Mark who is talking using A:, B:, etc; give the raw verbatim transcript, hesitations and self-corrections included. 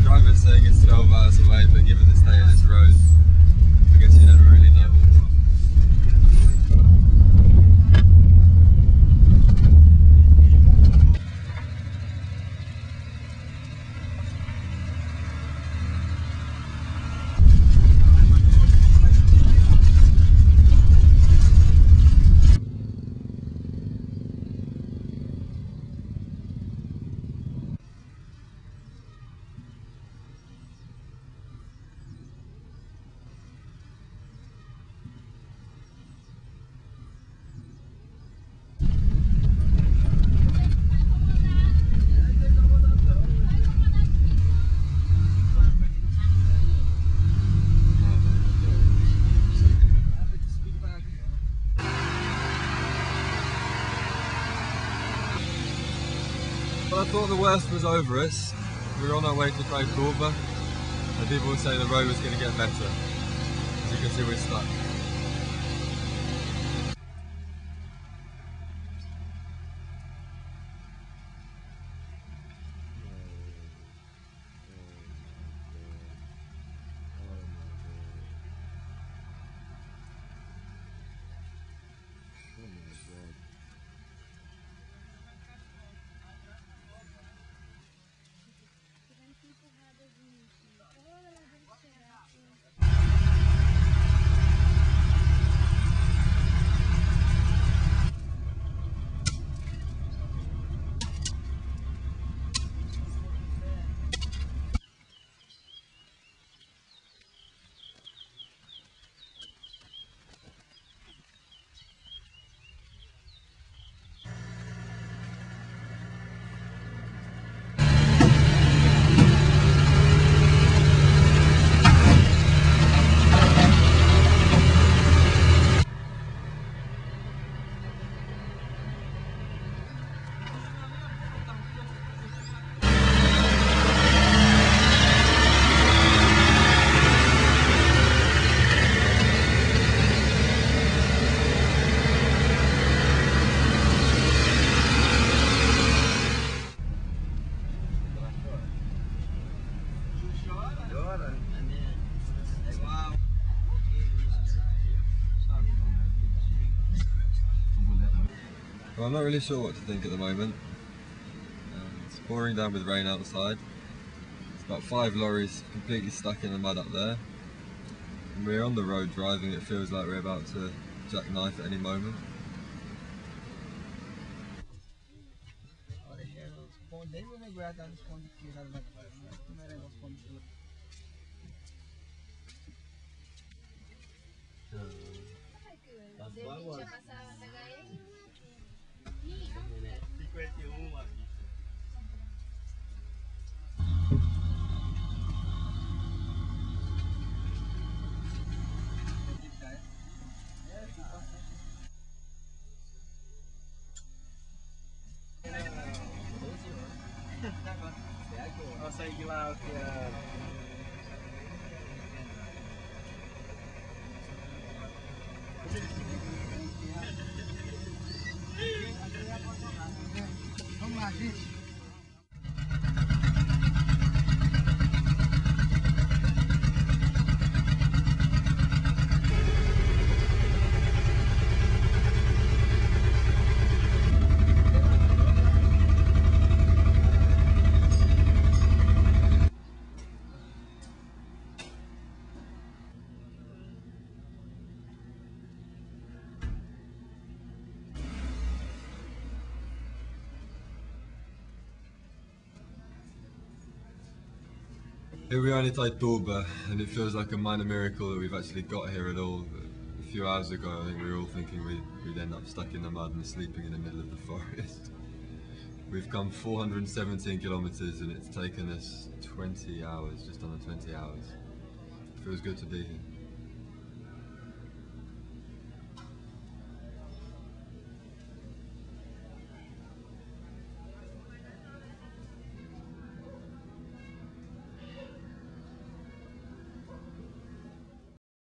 A: driver's saying it's twelve hours away, but given the state of this road, I guess you never really know. Well, I thought the worst was over us. We were on our way to Itaituba, and people were saying the road was going to get better. As you can see, we're stuck. Well, I'm not really sure what to think at the moment. Um, it's pouring down with rain outside. It's about five lorries completely stuck in the mud up there. And we're on the road driving, it feels like we're about to jackknife at any moment. Here we are in Itaituba, and it feels like a minor miracle that we've actually got here at all. A few hours ago, I think we were all thinking we'd, we'd end up stuck in the mud and sleeping in the middle of the forest. We've come four hundred seventeen kilometers and it's taken us twenty hours, just under twenty hours. It feels good to be here.